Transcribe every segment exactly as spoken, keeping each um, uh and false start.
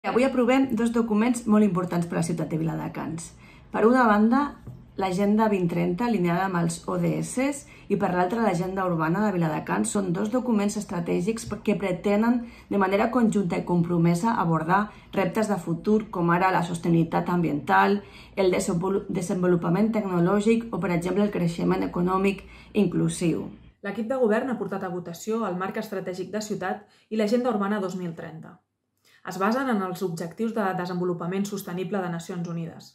Avui aprovem dos documents molt importants per a la ciutat de Viladecans. Per una banda, l'Agenda vint trenta alineada amb els O D S i per l'altra l'Agenda Urbana de Viladecans. Són dos documents estratègics que pretenen de manera conjunta i compromesa abordar reptes de futur com ara la sostenibilitat ambiental, el desenvolupament tecnològic o, per exemple, el creixement econòmic inclusiu. L'equip de govern ha portat a votació el Marc Estratègic de Ciutat i l'Agenda Urbana dos mil trenta. Es basen en els Objectius de Desenvolupament Sostenible de Nacions Unides.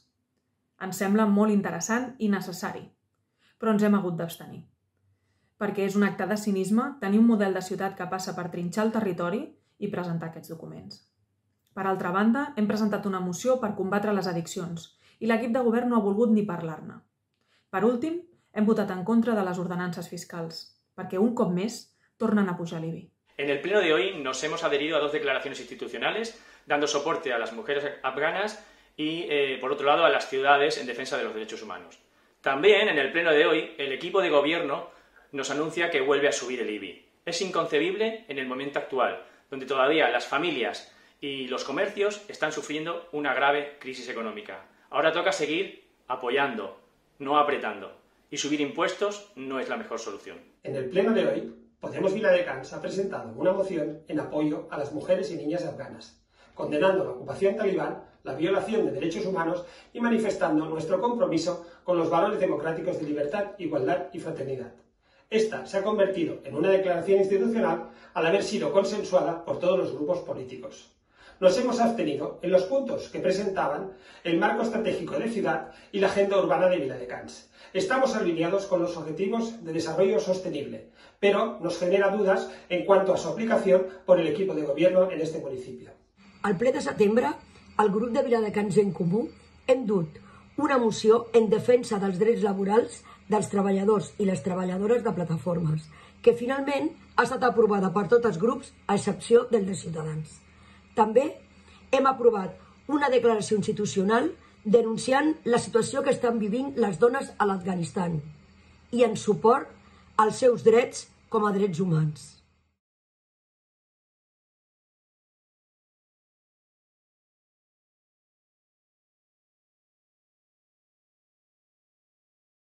Ens sembla molt interessant i necessari, però ens hem hagut d'abstenir. Perquè és un acte de cinisme tenir un model de ciutat que passa per trinxar el territori i presentar aquests documents. Per altra banda, hem presentat una moció per combatre les addiccions i l'equip de govern no ha volgut ni parlar-ne. Per últim, hem votat en contra de les ordenances fiscals, perquè un cop més tornen a pujar l'I B I. En el pleno de hoy nos hemos adherido a dos declaraciones institucionales, dando soporte a las mujeres afganas y, eh, por otro lado, a las ciudades en defensa de los derechos humanos. También, en el pleno de hoy, el equipo de gobierno nos anuncia que vuelve a subir el I B I. Es inconcebible en el momento actual, donde todavía las familias y los comercios están sufriendo una grave crisis económica. Ahora toca seguir apoyando, no apretando, y subir impuestos no es la mejor solución. En el pleno de hoy, Podemos Viladecans ha presentado una moción en apoyo a las mujeres y niñas afganas, condenando la ocupación talibán, la violación de derechos humanos y manifestando nuestro compromiso con los valores democráticos de libertad, igualdad y fraternidad. Esta se ha convertido en una declaración institucional al haber sido consensuada por todos los grupos políticos. Nos hemos abstenido en los puntos que presentaban el marco estratégico de ciudad y la agenda urbana de Viladecans. Estamos alineados con los objetivos de desarrollo sostenible, pero nos genera dudas en cuanto a su aplicación por el equipo de gobierno en este municipio. Al ple de setembre, el grup de Viladecans en Comú hem dut una moció en defensa dels drets laborals dels treballadors i les treballadores de plataformes, que finalment ha estat aprovada per tots els grups, a excepció del de Ciutadans. També hem aprovat una declaració institucional denunciant la situació que estan vivint les dones a l'Afganistan i en suport als seus drets com a drets humans.